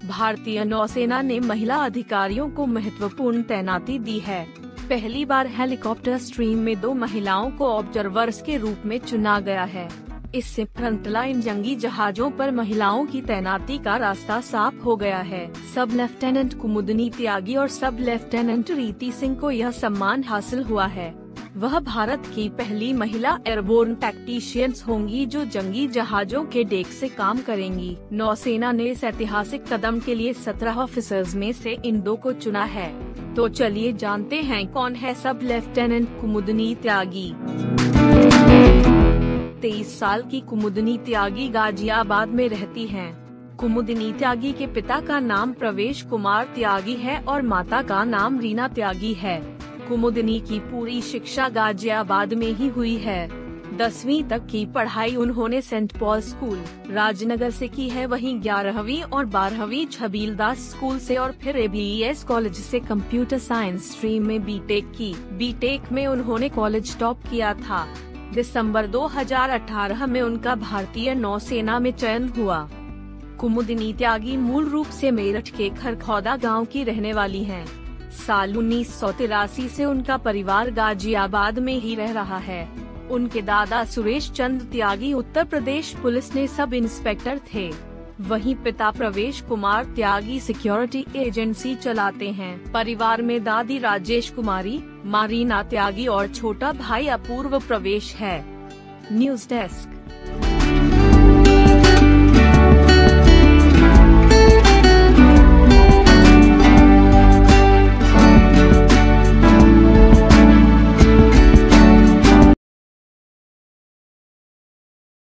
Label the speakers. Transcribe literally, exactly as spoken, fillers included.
Speaker 1: भारतीय नौसेना ने महिला अधिकारियों को महत्वपूर्ण तैनाती दी है। पहली बार हेलीकॉप्टर स्ट्रीम में दो महिलाओं को ऑब्जर्वर्स के रूप में चुना गया है। इससे फ्रंटलाइन जंगी जहाजों पर महिलाओं की तैनाती का रास्ता साफ हो गया है। सब लेफ्टिनेंट कुमुदनी त्यागी और सब लेफ्टिनेंट रीति सिंह को यह सम्मान हासिल हुआ है। वह भारत की पहली महिला एयरबोर्न टैक्टिशियंस होंगी जो जंगी जहाजों के डेक से काम करेंगी। नौसेना ने इस ऐतिहासिक कदम के लिए सत्रह ऑफिसर्स में से इन दो को चुना है। तो चलिए जानते हैं कौन है सब लेफ्टिनेंट कुमुदनी त्यागी। तेईस साल की कुमुदनी त्यागी गाजियाबाद में रहती हैं। कुमुदनी त्यागी के पिता का नाम प्रवेश कुमार त्यागी है और माता का नाम रीना त्यागी है। कुमुदनी की पूरी शिक्षा गाजियाबाद में ही हुई है। दसवीं तक की पढ़ाई उन्होंने सेंट पॉल स्कूल, राजनगर से की है। वहीं ग्यारहवीं और बारहवीं छबीलदास स्कूल से और फिर एबीईएस कॉलेज से कंप्यूटर साइंस स्ट्रीम में बीटेक की। बीटेक में उन्होंने कॉलेज टॉप किया था। दिसंबर दो हज़ार अठारह में उनका भारतीय नौसेना में चयन हुआ। कुमुदनी त्यागी मूल रूप से मेरठ के खरखौदा गांव की रहने वाली हैं। साल उन्नीस सौ तिरासी से उनका परिवार गाजियाबाद में ही रह रहा है। उनके दादा सुरेश चंद्र त्यागी उत्तर प्रदेश पुलिस में सब इंस्पेक्टर थे। वहीं पिता प्रवेश कुमार त्यागी सिक्योरिटी एजेंसी चलाते हैं। परिवार में दादी राजेश कुमारी, माँ रीना त्यागी और छोटा भाई अपूर्व प्रवेश है। News desk.